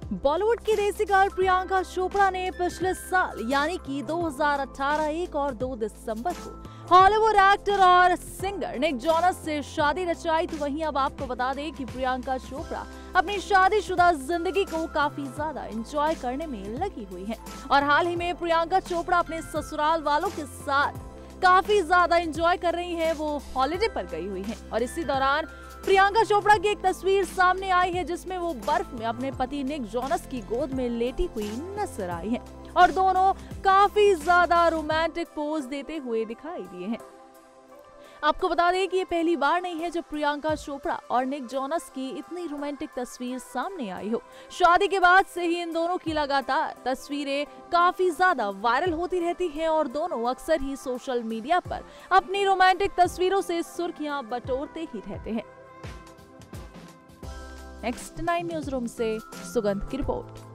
बॉलीवुड की देसी गर्ल प्रियंका चोपड़ा ने पिछले साल यानी कि 2018 1 और 2 दिसंबर को हॉलीवुड एक्टर और सिंगर निक जोनस से शादी रचाई। तो वहीं अब आपको बता दें कि प्रियंका चोपड़ा अपनी शादीशुदा जिंदगी को काफी ज्यादा एंजॉय करने में लगी हुई हैं और हाल ही में प्रियंका चोपड़ा अपने ससुराल वालों के साथ काफी ज्यादा एंजॉय कर रही हैं। वो हॉलिडे पर गई हुई हैं और इसी दौरान प्रियंका चोपड़ा की एक तस्वीर सामने आई है जिसमें वो बर्फ में अपने पति निक जोनस की गोद में लेटी हुई नजर आई हैं और दोनों काफी ज्यादा रोमांटिक पोज देते हुए दिखाई दिए हैं। आपको बता दें कि ये पहली बार नहीं है जब प्रियंका चोपड़ा और निक जोनस की इतनी रोमांटिक तस्वीर सामने आई हो। शादी के बाद से ही इन दोनों की लगातार तस्वीरें काफी ज्यादा वायरल होती रहती हैं और दोनों अक्सर ही सोशल मीडिया पर अपनी रोमांटिक तस्वीरों से सुर्खियां बटोरते ही रहते हैं। नेक्स्ट 9 न्यूज रूम से सुगंध की रिपोर्ट।